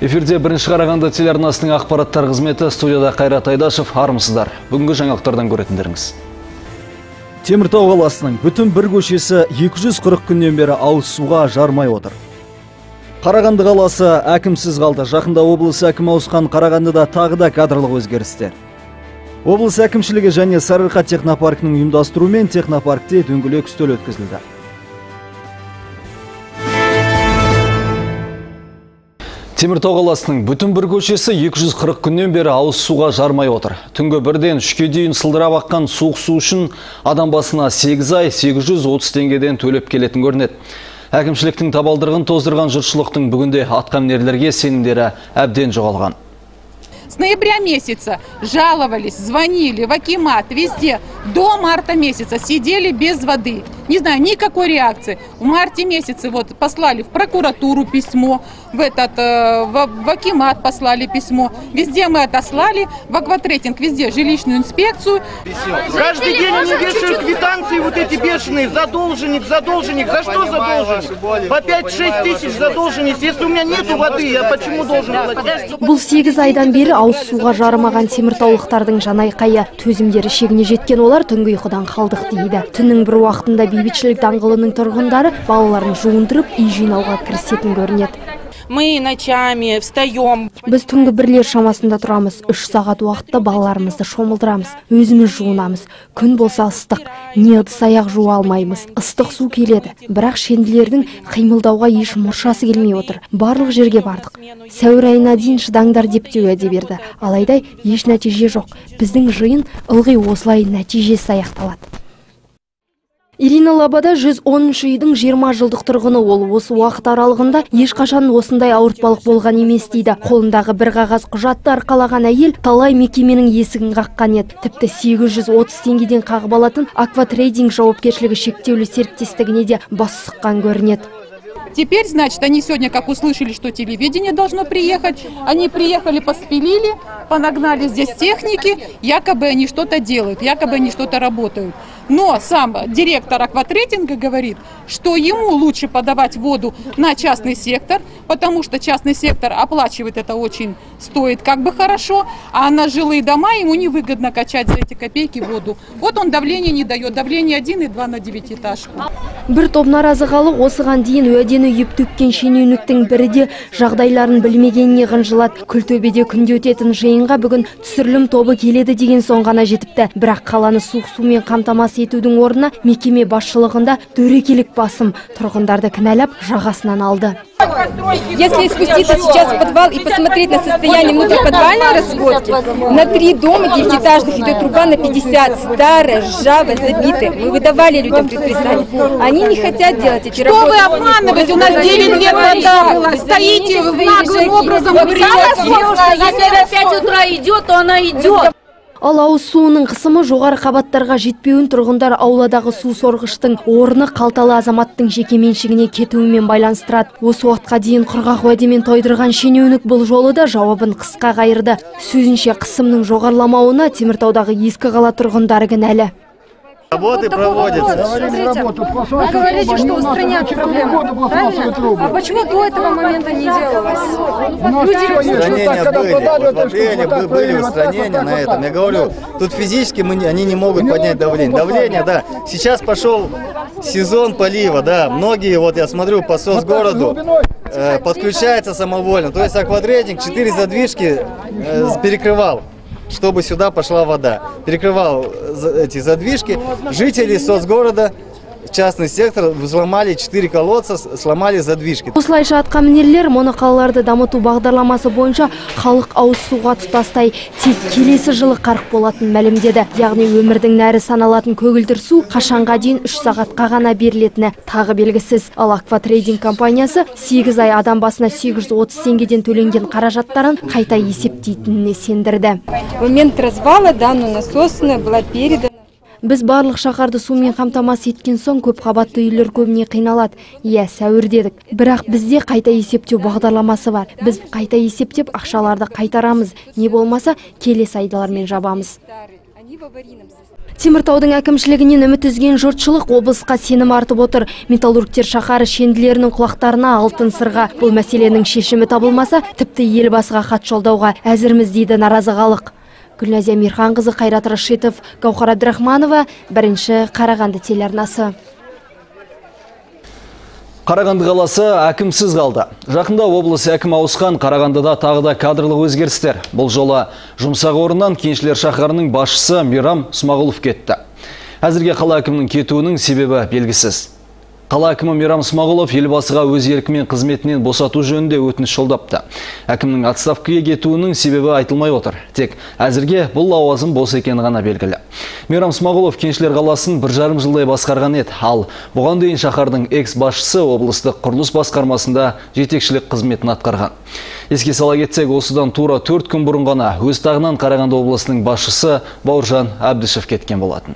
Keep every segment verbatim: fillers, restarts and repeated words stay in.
Эфирде бірінші Қарағанды телеарнасының ақпараттар қызметі, студияда Қайрат Айдашев, армысыздар. Бүгінгі жаңалықтардан көретіндеріңіз. Теміртау қаласының бүтін бір көшесі екі жүз қырық күннен бері ауыз суға жармай отыр. Қарағанды қаласы әкімсіз қалды. Жақында облыс әкімі ауысқан Қарағандыда тағы да кадрлық өзгерістер. Облыс әкімшілігі және Сарыарқа технопаркінің ұйымдастыруымен технопаркте дөңгелек үстел өткізілді. Теміртау қаласының бүтін бір көшесі екі жүз қырық күннен бері ауыз суға жармай отыр. Түнгі бірден үшке дейін сылдырап аққан суық су үшін адам басына сегіз ай сегіз жүз отыз теңгеден төлеп келетін көрінеді. Әкімшіліктің табалдырығын тоздырған жұртшылықтың бүгінде атқамінерлерге сенімдері әбден жоғалған. С ноября месяца жаловались, звонили в акимат, везде. До марта месяца сидели без воды. Не знаю, никакой реакции. В марте месяце вот послали в прокуратуру письмо, в, этот, э, в, в акимат послали письмо. Везде мы отослали, в акватрейдинг, везде жилищную инспекцию. Каждый день они вешают квитанции вот эти бешеные. Задолженник, задолженник. За что задолженник? По пять-шесть тысяч задолженник. Если у меня нету воды, я почему должен платить? Бұл сегіз айдан бері ауыз суға жарымаған теміртаулықтардың жанайқайы. Төзімдері шегіне жеткен олар түнгі ұйқыдан қалдық дейді. Түннің бір уақытында бейбітшілік даңғылының тұрғындары балаларын жуындырып үй жинауға кірісетін көрінеді. Мы ночами встаем. Біз түнгі бірлер шамасында тұрамыз. Үш сағат уақытта балаларымызды шомылдырамыз. Өзіміз жуынамыз. Күн болса ыстық. Не ыдыс аяқ жуа алмаймыз. Ыстық су келеді. Бірақ шенділердің қимылдауға еш мұршасы келмей отыр. Барлық жерге бардық. Сәуір айына дейін шыдаңдар деп те уәде берді. Алайда еш нәтиже жоқ. Біздің жиын ылғи осылай нәтижесі аяқталады. Ирина Лабада жүз оныншы үйдің жиырма жылдық тұрғыны. Ол осы уақыт аралығында ешқашан осындай ауыртпалық болған емес дейді. Қолындағы бір қағаз құжатты арқалаған әйел талай мекеменің есігін қаққан еді. Тіпті сегіз жүз отыз теңгеден қағып алатын акватрейдинг жауапкершілігі шектеулі серіктестігіне де бас сұққан көрінеді. Теперь, значит, они сегодня, как услышали, что телевидение должно приехать, они приехали, поспилили, понагнали здесь техники, якобы они что-то делают, якобы они что-то работают. Но сам директор акватрейдинга говорит, что ему лучше подавать воду на частный сектор, потому что частный сектор оплачивает это очень, стоит как бы хорошо, а на жилые дома ему невыгодно качать за эти копейки воду. Вот он давление не дает, давление один и два на девятиэтажку. Бір топ наразы халық осыған дейін уәдені үйіп төккен шенеуніктің бірі де жағдайларын білмегеніне қынжылады. Күлтөбеде күнде өтетін жиынға бүгін түсірілім тобы келеді деген соң ғана жетіпті. Бірақ қаланы суық сумен қамтамасыз етудің орнына мекеме басшылығында дөрекелік басым. Тұрғындарды кінәлап жағасынан алды. Если спуститься сейчас в подвал и посмотреть на состояние внутриподвальной разводки, на три дома девятиэтажных идет труба на пятьдесят, старая, ржавая, забитая. Мы выдавали людям предписание. Они не хотят делать эти работы. Что вы обманываете? У нас девять лет вода была. Стоите наглым образом. Если опять утра идет, то она идет. Ал ауыз суының қысымы жоғары қабаттарға жетпеуін тұрғындар ауладағы су сорғыштың орны қалталы азаматтың жеке меншігіне кетуімен байланыстырады. Осы уақытқа дейін құрғақ уәдемен тойдырған шенеунік бұл жолы да жауабын қысқа қайырды. Сөзінше қысымның жоғарламауына Теміртаудағы ескі қала тұрғындары кінәлі. Работы проводятся. Вы говорите, что устранят проблему. А почему до этого момента не делалось? Устранения были. Вот в апреле были устранения на этом. Я говорю, тут физически мы, они не могут поднять давление. Давление, да. Сейчас пошел сезон полива, да. Многие, вот я смотрю, по соцгороду э, подключаются самовольно. То есть акватрейдинг четыре задвижки э, перекрывал, чтобы сюда пошла вода. Перекрывал эти задвижки. Жители соцгорода, частный сектор, взломали четыре колодца, сломали задвижки. Осылайша атқамінерлер моноқалаларды дамыту бағдарламасы бойынша халық ауыз суға тұтастай тек келесі жылы қарық болатын мәлімдеді. Яғни өмірдің нәрі саналатын көгілдір су қашанға дейін үш сағатқа ғана берілетіні тағы белгісіз. Ал акватрейдинг компаниясы сегіз ай адам басына сегіз жүз отыз теңгеден төленген қаражаттарын қайта есептейтініне сендірді. В момент развала данную насосную была передана. Біз барлық шаһарды сумен қамтамасыз еткен соң көп қабатты үйлер көбіне қиналады. Иә, сәуір дедік. Бірақ бізде қайта есептеу бағдарламасы бар. Біз қайта есептеп ақшаларды қайтарамыз. Не болмаса келесі айдалармен жабамыз. Теміртаудың әкімшілігінен үміт үзген жұртшылық облысқа сенім артып отыр. Металлургтер шаһары шенділерінің құлақтарына алтын сырға. Бұл мәселенің шешімі табылмаса, тіпті елбасыға хат жолдауға әзірміз дейді наразы халық. Гүлназия Мирханқызы, Қайрат Рашитов, Гаухар Абдрахманова, бірінші Қарағанды телеарнасы. Қарағанды қаласы әкімсіз қалды. Жақында облыс әкімі ауысқан, Қарағандыда тағы да кадрлық өзгерістер. Бұл жолы жұмсақ орыннан Кеншілер шаһарының басшысы Мейрам Смағұлов кетті. Әзірге қала әкімінің кетуінің себебі белгісіз. Қала әкімі Мейрам Смағұлов елбасыға өз еркімен қызметінен босату жөнінде өтініш жолдапты. Әкімнің отставкаға кетуінің себебі айтылмай отыр. Тек әзірге бұл лауазым бос екені ғана белгілі. Мейрам Смағұлов Кеншілер қаласын бір жарым жылдай басқарған еді. Ал бұған дейін шаһардың экс-басшысы облыстық құрылыс басқармасында жетекшілік қызметін атқарған. Еске сала кетсек, осыдан тура төрт күн бұрын ғана өз тағынан Қарағанды облысының басшысы Бауыржан Әбдішев кеткен болатын.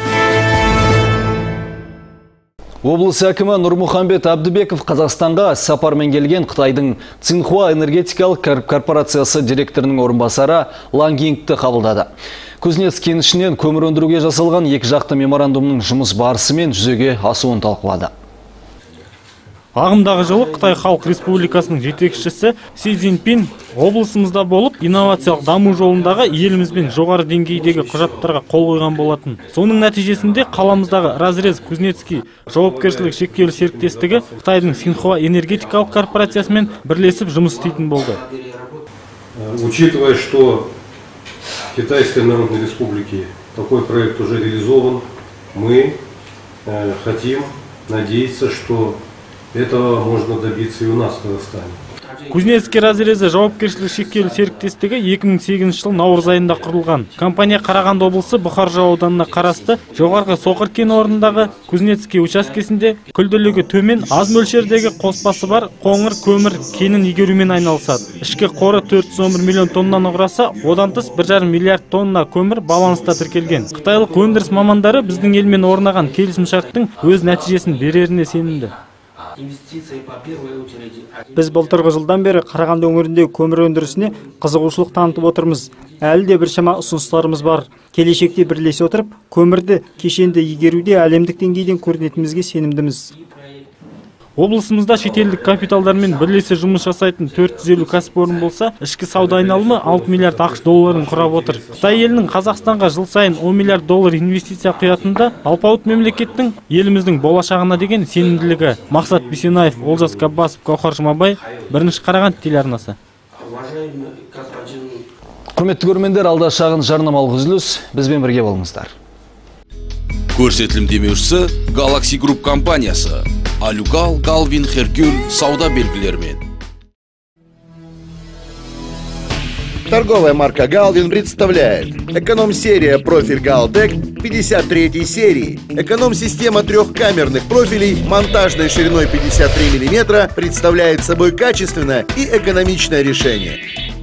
Облыс әкімі Нұрмұхамбет Әбдібеков Қазақстанға сапармен келген Қытайдың Цинхуа энергетикалық корпорациясы директорының орынбасары Лан Гингті қабылдады. Кузнец кенішінен көмір өндіруге жасалған екі жақты меморандумның жұмыс барысымен жүзеге асуын талқылады. Ағымдағы жылы Қытай Халық Республикасының жетекшісі Си Цзиньпин облысымызда болып, инновациялық даму жолындағы елімізбен жоғары деңгейдегі құжаттарға қол қойған болатын. Соның нәтижесінде қаламыздағы Разрез Кузнецкий жауапкершілік шектеулі серіктестігі Қытайдың Цинхуа энергетикалық корпорациясымен бірлесіп жұмыс істейтін болды. Учитывая, что в Китайской Народной Республике такой проект уже реализован, мы э, хотим надеяться, что этого можно добиться и у нас в Казахстане. Кузнецкий разрезі жауапкершілік шектеулі серіктестігі екі мың сегізінші жыл наурыз айында құрылған. Компания Қарағанды облысы Бұқаржы ауданына қарасты жоғарғы Соқыр кен орнындағы Кузнецкий учаскесінде күлділігі төмен, аз мөлшердегі қоспасы бар қоңыр көмір кенін игерумен айналысады. Ішкі қоры төрт жүз он бір миллион тоннаны құраса, одан тыс бір жарым миллиард тонна көмір баланста тіркелген. Қытайлық өндіріс мамандары біздің елмен орнаған келісімшарттың өз нәтижесін береріне сенімді. Біз былтырғы жылдан бері Қарағанды өңіріндегі көмір өндірісіне қызығушылық танытып отырмыз. Әлі де біршама ұсыныстарымыз бар. Келешекте бірлесе отырып, көмірді кешенді игеруде әлемдік деңгейден көрінетімізге сенімдіміз. Облысымызда шетелдік капиталдармен бірлесе жұмыс жасайтын төрт жүз елу кәсіпорын болса, ішкі сауда айналымы алты миллиард ақш долларын құрап отыр. Қытай елінің Қазақстанға жыл сайын он миллиард доллар инвестиция құятында алпауыт мемлекеттің еліміздің болашағына деген сенімділігі. Мақсат Бисенаев, Олжас Каббасов, Гаухар Жұмабай, бірінші Қарағанды телеарнасы. Құрметті көрермендер, алда шағын жарнамалық үзіліс, бізбен бірге болыңыздар. Көрсетілім демеушісі Galaxy Group компаниясы. Алюгал, Галвин, Херкюль сауда белгілерімен. Торговая марка Галвин представляет эконом-серия профиль Галтек пятьдесят третьей серии. Эконом-система трехкамерных профилей монтажной шириной пятьдесят три миллиметра представляет собой качественное и экономичное решение.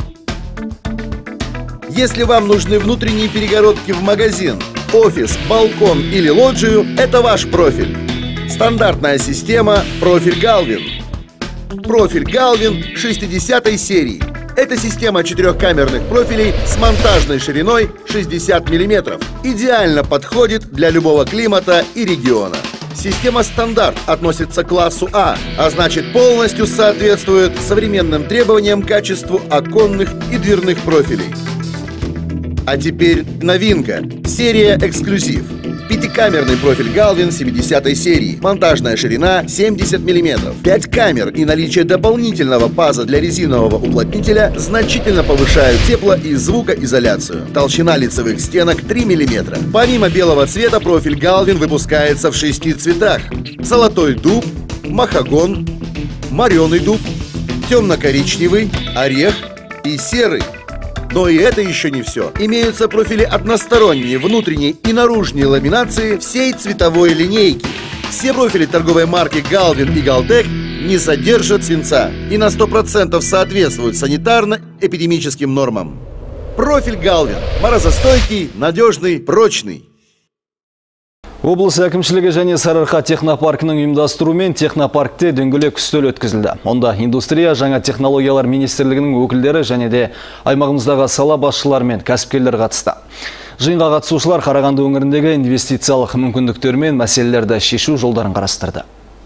Если вам нужны внутренние перегородки в магазин, офис, балкон или лоджию, это ваш профиль. Стандартная система профиль Галвин. Профиль Галвин шестидесятой серии. Это система четырехкамерных профилей с монтажной шириной шестьдесят миллиметров. Идеально подходит для любого климата и региона. Система стандарт относится к классу А, а значит полностью соответствует современным требованиям к качеству оконных и дверных профилей. А теперь новинка. Серия эксклюзив. Пятикамерный профиль Галвин семидесятой серии. Монтажная ширина семьдесят миллиметров. пять камер и наличие дополнительного паза для резинового уплотнителя значительно повышают тепло- и звукоизоляцию. Толщина лицевых стенок три миллиметра. Помимо белого цвета, профиль Галвин выпускается в шести цветах. Золотой дуб, махагон, мореный дуб, темно-коричневый, орех и серый. Но и это еще не все. Имеются профили односторонние, внутренней и наружной ламинации всей цветовой линейки. Все профили торговой марки Галвин и Галтек не содержат свинца и на сто процентов соответствуют санитарно-эпидемическим нормам. Профиль Галвин. Морозостойкий, надежный, прочный. Облыс әкімшілігі және Сарыарқа технопаркінің ұйымдастыруымен технопаркте дөңгелек үстел өткізілді. Онда индустрия жаңа технологиялар министрлігінің өкілдері және де аймағымыздағы сала басшылары мен кәсіпкерлер қатысты. Жиынға қатысушылар Қарағанды өңіріндегі инвестициялық мүмкіндіктер мен мәселелерді шешу жолдарын қарастырды.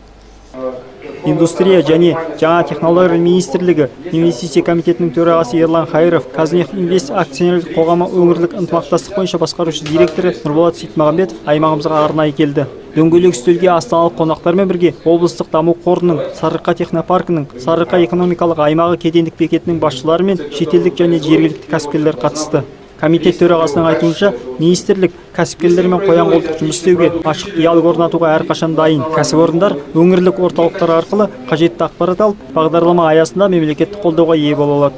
Индустрия және жаңа технология министрлігі инвестиция комитетінің төрағасы Ерлан Хайыров, Казнех Инвест акционерлік қоғамы өңірлік ынтымақтастық бойынша басқарушы директоры Нұрболат Сейтмағамбетов аймағымызға арнайы келді. Дөңгелек үстелге астаналық қонақтармен бірге облыстық даму қорының, Сарыарқа технопаркінің, Сарыарқа экономикалық аймағы кедендік бекетінің басшылары мен шетелдік және жергілікті кәсіпкерлер қатысты. Комитет төрағасының айтуынша, министрлік кәсіпкерлермен қоян-қолтық жұмыс істеуге, ашық диалог орнатуға әрқашан дайын. Кәсіпорындар өңірлік орталықтар арқылы қажетті ақпарат алып, бағдарлама аясында мемлекеттік қолдауға ие бола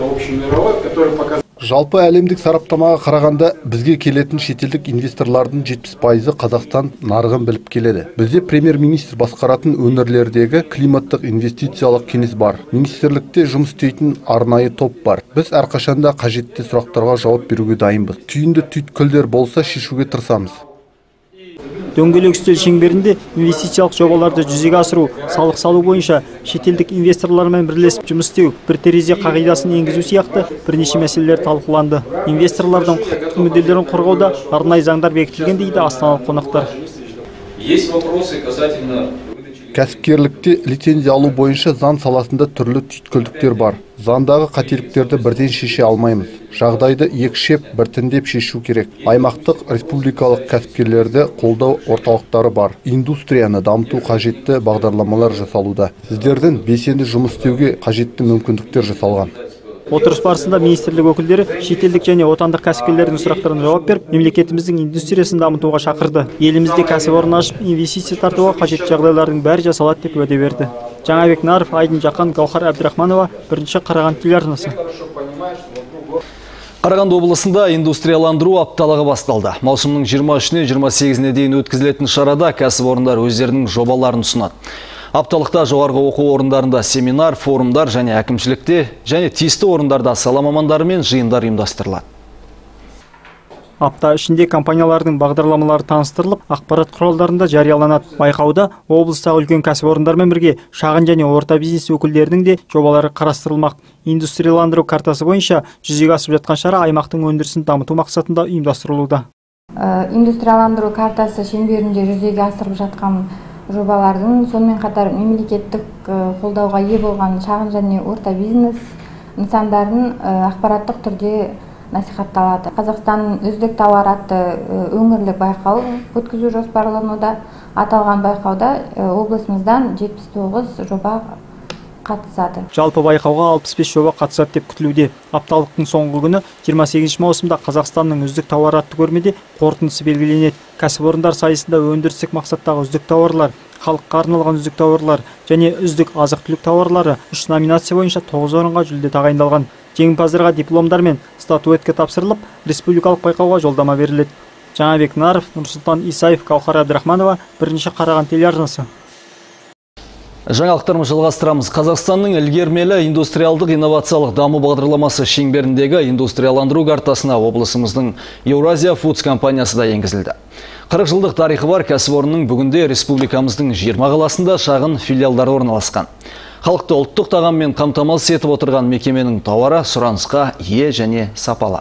алады. Жалпы әлемдік сараптамаға қарағанда бізге келетін шетелдік инвесторлардың жетпіс пайызы Қазақстан нарығын біліп келеді. Бізде премьер-министр басқаратын өңірлердегі климаттық инвестициялық кеңес бар. Министрлікте жұмыс істейтін арнайы топ бар. Біз әрқашанда қажетті сұрақтарға жауап беруге дайынбыз. Түйінді түйткілдер болса шешуге тырысамыз. Дөңгелек үстел шеңберінде инвестициялық жобаларды жүзеге асыру, салық салу бойынша шетелдік инвесторлармен бірлесіп жұмыс істеу, бір терезе қағидасын енгізу сияқты бірнеше мәселелер талқыланды. Инвесторлардың құқықтық мүдделерін қорғауда арнайы заңдар бекітілген дейді астаналық қонақтар. Есть вопросы касательно Кәсіпкерлікте лицензия алу бойынша заң саласында түрлі түйткілдіктер бар. Заңдағы қателіктерді бірден шеше алмаймыз. Жағдайды екшеп, біртіндеп шешу керек. Аймақтық республикалық кәсіпкерлерді қолдау орталықтары бар. Индустрияны дамыту қажетті бағдарламалар жасалуда. Сіздердің белсенді жұмыс істеуге қажетті мүмкіндіктер жасалған. Отырыс барысында министрлік өкілдері шетелдік және отандық кәсіпкерлердің сұрақтарына жауап беріп, мемлекетіміздің индустриясын дамытуға шақырды. Елімізде кәсіпорын ашып, инвестиция тартуға қажетті жағдайлардың бәрі жасалады деп уәде берді. Жаңабек Наров, Айдын Жақан, Гаухар Әбдірахманова, бірінші Қарағанды телеарнасы. Қарағанды облысында индустрияландыру апталығы басталды. Маусымның жиырма үшіне жиырма сегізіне дейін өткізілетін шарада кәсіпорындар өздерінің жобаларын ұсынады. Апталықта жоғарғы оқу орындарында семинар, форумдар және әкімшілікте және тиісті орындарда сала мамандары мен жиындар ұйымдастырылады. Апта ішінде компаниялардың бағдарламалары таныстырылып, ақпарат құралдарында жарияланады. Байқауда облыстағы үлкен кәсіпорындармен бірге шағын және орта бизнес өкілдерінің де жобалары қарастырылмақ. Индустрияландыру картасы бойынша жүзеге асып жатқан шара аймақтың өндірісін дамыту мақсатында ұйымдастырылуда. Индустрияландыру картасы шеңберінде жүзеге асырып жатқан жобалардың, сонымен қатар мемлекеттік қолдауға ие болған шағын және орта бизнес нысандарын ақпараттық түрде насихатталады. Қазақстанның үздік тауар атты өңірлік байқау өткізу жоспарлануда. Аталған байқауда облысымыздан жетпіс тоғыз жоба қатысады. Жалпы байқауға алпыс бес жоба қатысады деп күтілуде. Апталықтың соңғы күні жиырма сегізінші маусымда Қазақстанның үздік тауар атты көрмеде қорытындысы белгіленеді. Кәсіпорындар сайысында өндірістік мақсаттағы үздік тауарлар, халыққа арналған үздік тауарлар және үздік азық-түлік тауарлары үш номинация бойынша тоғыз орынға жүлде тағайындалған. Жеңімпаздарға дипломдар мен статуэтка тапсырылып, республикалық байқауға жолдама беріледі. Жаңабек Наров, Нұрсұлтан Исаев, Гаухар Әбдірахманова, бірінші Қарағанды телеарнасы. Жаңалықтарымыз жалғастырамыз. Қазақстанның ілгермелі индустриалдық инновациялық даму бағдарламасы шеңберіндегі индустрияландыру картасына облысымыздың Еуразия Фудс компаниясы да енгізілді. қырық жылдық тарихы бар кәсіпорынның бүгінде республикамыздың жиырма қаласында шағын филиалдары орналасқан. Халықты ұлттық тағаммен қамтамасыз етіп отырған мекеменің тауары сұранысқа ие және сапалы.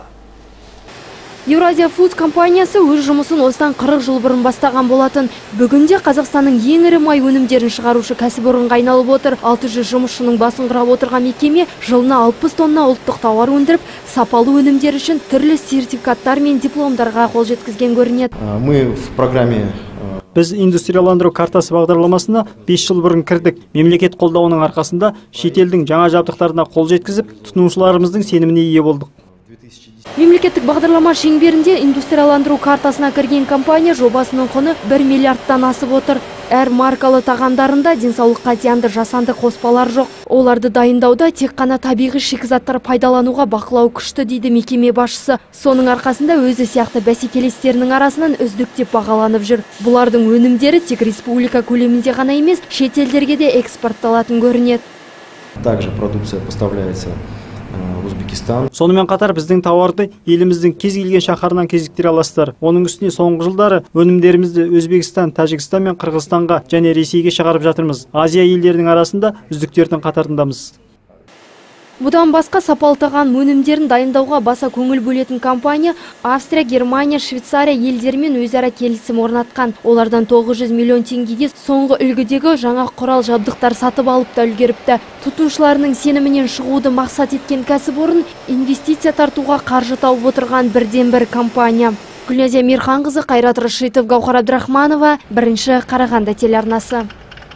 Еуразия Фудс компаниясы өз жұмысын осыдан қырық жыл бұрын бастаған болатын. Бүгінде Қазақстанның ең ірі май өнімдерін шығарушы кәсіпорынға айналып отыр. алты жүз жұмысшының басын құрап отырған мекеме жылына алпыс тонна ұлттық тауар өндіріп, сапалы өнімдер үшін түрлі сертификаттар мен дипломдарға қол жеткізген көрінеді. Мы в программе Біз индустрияландыру картасы бағдарламасына бес жыл бұрын кірдік. Мемлекет қолдауының арқасында шетелдің жаңа жабдықтарына қол жеткізіп, тұтынушыларымыздың сеніміне ие болдық. Мемлекеттік бағдарлама шеңберінде индустрияландыру картасына кірген компания жобасының құны бір миллиардтан асып отыр. Әр маркалы тағамдарында денсаулыққа зиянды жасанды қоспалар жоқ. Оларды дайындауда тек қана табиғи шикізаттар пайдалануға бақылау күшті дейді мекеме басшысы. Соның арқасында өзі сияқты бәсекелестерінің арасынан үздік деп бағаланып жүр. Бұлардың өнімдері тек республика көлемінде ғана емес, шетелдерге де экспортталатын көрінеді. Также продукция поставляется Узбекистан. Сонымен қатар біздің тауарды еліміздің кез келген шаһарынан кезіктіре аласыздар. Оның үстіне соңғы жылдары өнімдерімізді Өзбекстан, Тәжікстан мен Қырғызстанға және Ресейге шығарып жатырмыз. Азия елдерінің арасында үздіктердің қатарындамыз. Бұдан басқа сапалтаған өнімдерін дайындауға баса көңіл бөлетін компания Австрия, Германия, Швейцария елдерімен өзара келісім орнатқан. Олардан тоғыз жүз миллион теңгеге соңғы үлгідегі жаңа құрал жабдықтар сатып алып та үлгеріпті. Тұтынушыларының сенімінен шығуды мақсат еткен кәсіпорын инвестиция тартуға қаржы тауып отырған бірден бір компания. Гүлназия Мирханқызы, Қайрат Рашитов, Гаухар Абдрахманова, бірінші Қарағанды телеарнасы.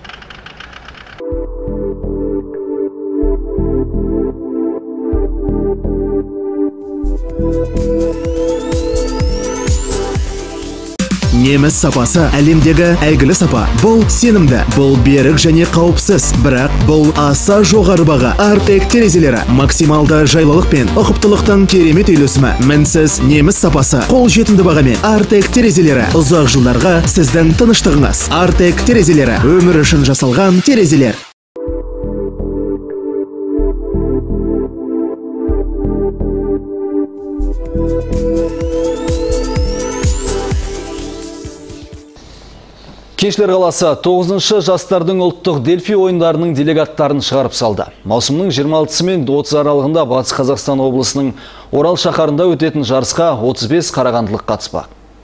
Неміс сапасы әлемдегі әйгілі сапа. Бұл сенімді, бұл берік және қауіпсіз, бірақ бұл аса жоғары баға. Артек терезелері максималды жайлылық пен ұқыптылықтың керемет үйлесімі. Мінсіз неміс сапасы қол жетімді бағамен. Артек терезелері ұзақ жылдарға сіздің тыныштығыңыз. Артек терезелері өмір үшін жасалған терезелер. Кеншілер қаласы тоғызыншы жастардың ұлттық Дельфи ойындарының делегаттарын шығарып салды. Маусымның жиырма алтысы мен отызы аралығында Батыс Қазақстан облысының Орал шаһарында өтетін жарысқа отыз бес қарағандылық қатыспақ.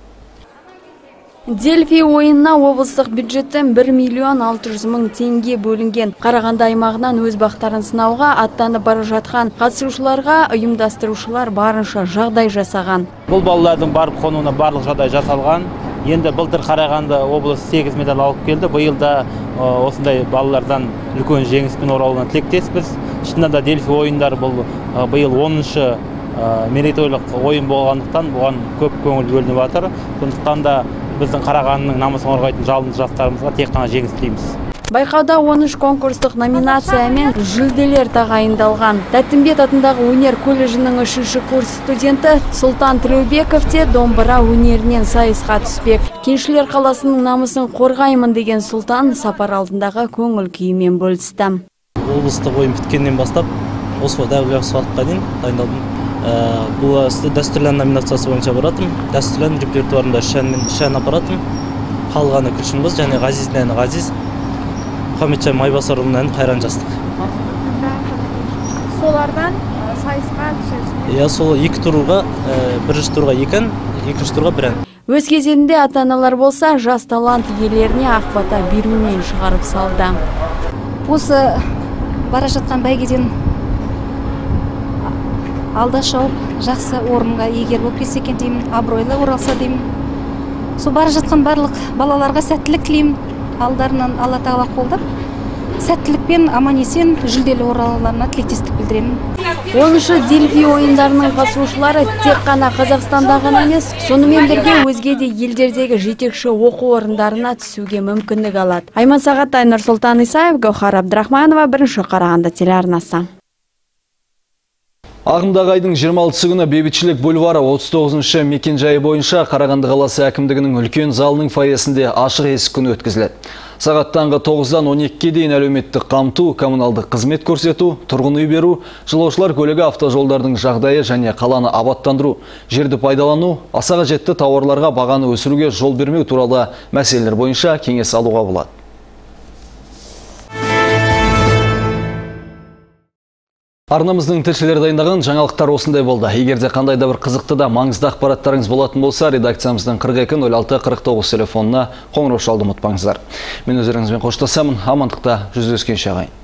Дельфи ойынына облыстық бюджеттен бір миллион алты жүз мың теңге бөлінген. Қарағанды аймағынан өз бақтарын сынауға аттанып бара жатқан қатысушыларға ұйымдастырушылар барынша жағдай жасаған. Бұл балалардың барып қонуына барлық жағдай жасалған. Енді былтыр Қарағанды облысы сегіз медаль алып келді. Биыл да осындай балалардан үлкен жеңіспен оралуына тілектеспіз. Шынында да Дельфи ойындары бұл биыл оныншы мерейтойлық ойын болғандықтан бұған көп көңіл бөлініп жатыр. Сондықтан да біздің Қарағандының намысын қорғайтын жалынды жастарымызға тек қана жеңіс тілейміз. Байқауда он үш конкурстық номинация мен жүлделер тағайындалған. Тәттімбет атындағы өнер колледжінің үшінші курс студенті Сұлтан Тілеубеков те домбыра өнерінен сайысқа түспек. Кеншілер қаласының намысын қорғаймын деген Сұлтан сапар алдындағы көңіл күйімен бөлісті. Облыстық ойын біткеннен бастап осы дәл уақытқа дейін дайындалдым. Бұл дәстүрлі ән номинациясы бойынша баратым. Дәстүрлі ән репертуарында үш ән апаратым. Қалғаны күршінбіз және Ғазиздің әні Ғазиз. Мұхамеджан Майбасарұлының әні Қайран жастық. Солардан сайысқа түсесіз? Иә, сол екі турға, бірінші турға екі ән, екінші турға бір ән. Өз кезегінде ата-аналар болса, жас талант иелеріне ақбата берумен шығарып салды. Осы бара жатқан бәйгеден алда шауып, жақсы орынға егер болып келсе екен деймін, абыройлы оралса деймін. Сол бара жатқан барлық балаларға сәттілік тілеймін. Алдарынан Алла тағала қолдап, сәттілікпен аман-есен жүлделі оралуларына тілектестік білдіремін. оныншы Дельфи ойындарының қатысушылары тек қана Қазақстанда ғана емес, сонымен бірге өзге де елдердегі жетекші оқу орындарына түсуге мүмкіндік алады. Айман Сағаттай, Нұрсұлтан Исаев, Гаухар Абдрахманова, бірінші Қарағанды телеарнасы. Ағымдағы айдың жиырма алтысы күні Бейбітшілік бульвары отыз тоғызыншы мекенжайы бойынша Қарағанды қаласы әкімдігінің үлкен залының фойесінде ашық есік күні өткізіледі. Сағат таңғы тоғыздан он екіге дейін әлеуметтік қамту, коммуналдық қызмет көрсету, тұрғын үй беру, жолаушылар көлігі автожолдардың жағдайы және қаланы абаттандыру, жерді пайдалану, аса қажетті тауарларға бағаны өсіруге жол бермеу туралы мәселелер бойынша кеңес алуға болады. Арнамыздың тілшілері дайындаған жаңалықтар осындай болды. Егерде қандай да бір қызықты да маңызды ақпараттарыңыз болатын болса, редакциямыздың қырық екі нөл алты қырық тоғыз телефонына қоңырау шалуды ұмытпаңыздар. Мен өздеріңізбен қоштасамын. Амандықта жүздескенше ағайын.